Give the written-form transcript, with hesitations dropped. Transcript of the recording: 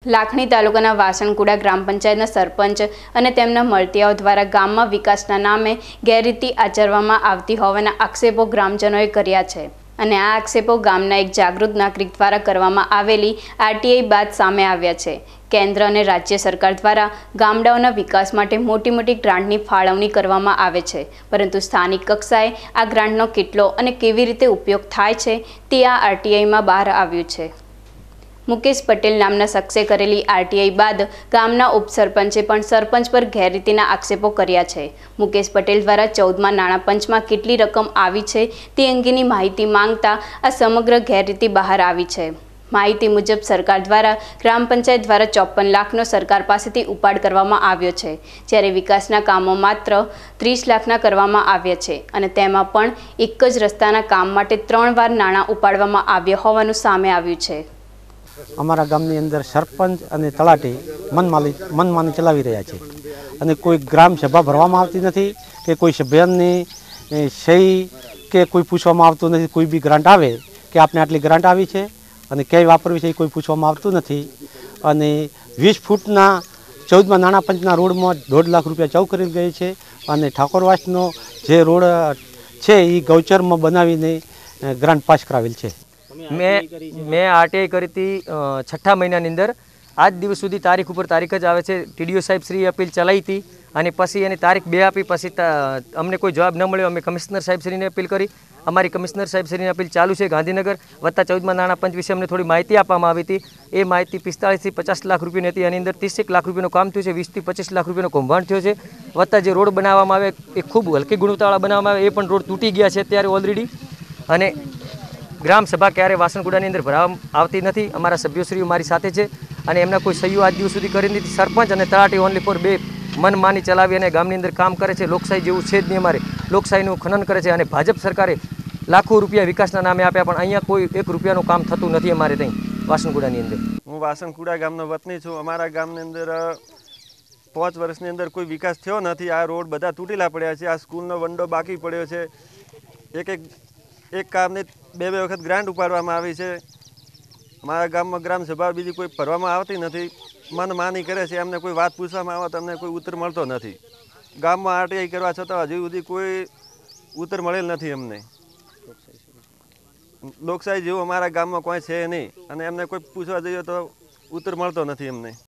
લાખણી તાલુકાના વાસણકુડા ગ્રામ પંચાયતના સરપંચ અને તેમના મળતિયાઓ દ્વારા ગામમાં વિકાસના નામે ગેરરીતિ આચરવામાં આવતી હોવાના આક્ષેપો ગ્રામજનોએ કર્યા છે અને આ આક્ષેપો ગામના એક જાગૃત નાગરિક દ્વારા કરવામાં આવેલી આરટીઆઈ બાદ સામે આવ્યા છે। કેન્દ્ર અને રાજ્ય સરકાર દ્વારા ગામડાઓના વિકાસ માટે મોટી ગ્રાન્ટની ફાળવણી કરવામાં આવે છે, પરંતુ સ્થાનિક કક્ષાએ આ ગ્રાન્ટનો કેટલો અને કેવી રીતે ઉપયોગ થાય છે તે આ આરટીઆઈમાં બહાર આવ્યું છે। मुकेश पटेल नामना शख्से करेली आरटीआई बाद गामना उपसरपंचे पण सरपंच पर गैररीतिना आक्षेपो कर्या छे। मुकेश पटेल द्वारा 14मा नाणां पंचमां केटली रकम आवी छे ते अंगेनी माहिती मांगता आ समग्र गैररीति बहार आवी छे। माहिती मुजब सरकार द्वारा ग्राम पंचायत द्वारा 54 लाखनो सरकार पासेथी उपाड करवामां आव्यो छे, ज्यारे विकासना कामो मात्र 30 लाखना करवामां आव्या छे अने तेमां पण एक ज रस्ताना काम माटे 3 वार नाणां उपाडवामां आव्या होवानुं सामे आव्युं छे। अमरा गामनी अंदर सरपंच अने तलाटी मनमानी चलावी रह्या छे अने कोई ग्राम सभा भरवामां आवती नथी के कोई सभ्यनी सही के कोई पूछवामां आवतुं नथी। कोई बी ग्रांट आवे के आपने आटली ग्रांट आवी छे अने क्यांय वापरवी छे कोई पूछवामां आवतुं नथी। अने 20 फूटना 14मा नाणां पंचना रोडमां 1.5 लाख रुपया चाउ करेल गई छे अने ठाकोरवासनो जे रोड छे ई गौचरमा बनावीने ग्रांट पास करावेल छे। मैं आरटीआई करी थी 6ठा महीना अंदर आज दिवस सुधी तारीख पर तारीख ज आवे छे। टीडीओ साहेब श्री अपील चलाई थी अने पछी एनी तारीख 2 आपी पछी अमने कोई जवाब न मळ्यो। अमे कमिश्नर साहेब श्री ने अपील करी, अमारी कमिश्नर साहेब श्री ने अपील चालू है। गांधीनगर वत्ता 14मा नाणां पंच विषय अमने थोड़ी माहिती आपवामां आवी हती। ए माहिती 45 થી 50 लाख रुपयानी हती। एनी अंदर 30 लाख रुपयानुं काम थयुं छे, 20 થી 25 लाख रुपयानो कौभांड थयो छे। वत्ता जे रोड बनाववामां आवे ए खूब हलकी गुणवत्तावाळा बनाववामां आवे, ए पण रोड तूटी गया छे त्यारे ऑलरेडी। अने ग्राम सभा क्यारे वासणकुडानी अंदर भराववामां आवती नथी। अमारा सभ्योश्रीओ मारी साथे छे अने एमना कोई सहीओ आज दिवस सुधी करी नथी। सरपंच अने तलाटी ओनली फॉर 2 मनमानी चलावी अने गामनी अंदर काम करे छे। लोकशाही जेवुं छे ज नहीं। अमारे लोकशाहीनुं खनन करे छे अने भाजप सरकारे लाखों रुपया विकासना नामे आप्या पण अहींया कोई 1 रुपयानुं काम थतुं नथी। अमारे तहीं वासणकुडानी अंदर हूँ वासणकुड़ा गामनो वतनी छूँ। अमारा गामनी अंदर 5 वर्षनी अंदर कोई विकास थयो नथी। आ रोड बधा तूटेला पड्या छे। आ स्कूलनो वंडो बाकी पड्यो छे। एक कामने 2 वखत ग्रांट उपाडवामां आवी छे। अमारा गाममां ग्राम सभा बीजी कोई भरवामां आवती नथी। मनमानी करे छे। एमने कोई वात पूछवामां आवे तो अमने कोई उत्तर मळतो नथी। गाममां आरटीआई करवा छतां हजी सुधी कोई उत्तर मळेल नथी। अमने लोकशाही जेवुं अमारा गाममां कोई छे नहीं अने एमने कोई पूछवा जईए तो उत्तर मळतो नथी अमने।